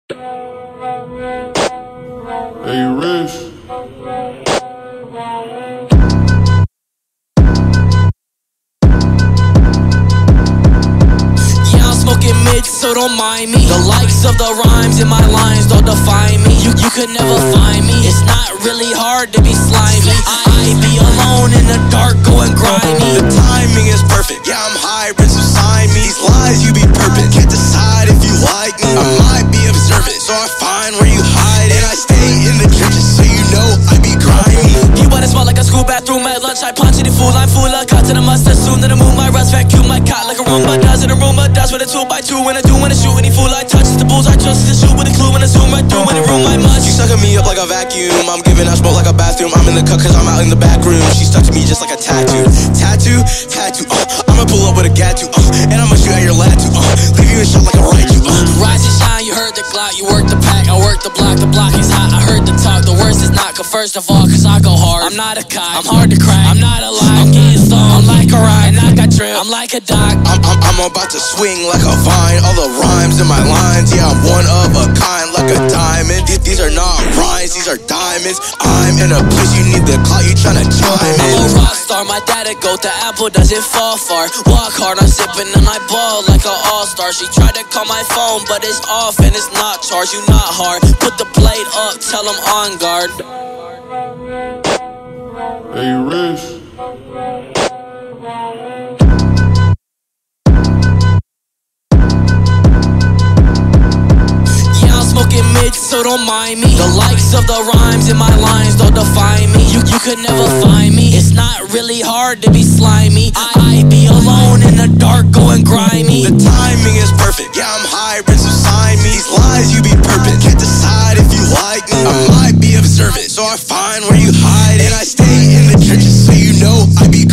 Hey, Rich. Smoking mid, so don't mind me. The likes of the rhymes in my lines don't define me. You could never find me. It's not really hard to be slimy. I be alone in the dark, going grimy. The timing is perfect. Yeah, I'm hybrid, so sign me. These lies you be perfect. Can't decide if you like me. I might be observant, so I find where you hide. And I stay in the trenches, so you know I be grimy. You wanna smell like a school bathroom at lunch? I punch it full. I'm full of cuts and a mustard. Soon to the moon, my rust vacuum my cot like a Roomba does in a Roomba does with a 2x2. When I do, when I shoot, any fool I touch the bulls I trust to shoot with a clue when I zoom right through. When it room I must. She sucking me up like a vacuum. I'm giving out smoke like a bathroom. I'm in the cut cause I'm out in the back room. She stuck to me just like a tattoo. Tattoo, I'ma pull up with a gat and I'ma shoot at your lad too. Leave you in shot like a Raichu. Rise and shine, you heard the Glock. You work the pack, I work the block. The block is hot, I heard the talk. The worst is not, first of all, cause I go hard. I'm not a kite, I'm hard to crack. I'm not a lie, I'm getting stoned. I'm like a ride, and I got drip. I'm like a doc. I'm about to swing like a vine. All the rhymes in my lines, yeah, I'm one of a kind, like a diamond. These are not rhymes, these are diamonds. I'm in a place you need the clout, you tryna chime in. I'm a rock star, my dad a goat, the apple doesn't fall far. Walk hard, I'm sipping and I ball like an all-star. She tried to call my phone, but it's off and it's not charged. You not hard, put the blade up, tell them on guard. Hey, Rich. Smoking mid, so don't mind me. The likes of the rhymes in my lines don't define me. You could never find me. It's not really hard to be slimy. I be alone in the dark, going grimy. The timing is perfect. Yeah, I'm hybrid, so sign me. These lies you be perfect. Can't decide if you like me. I might be observant, so I find where you hide. And I stay in the trenches, so you know I be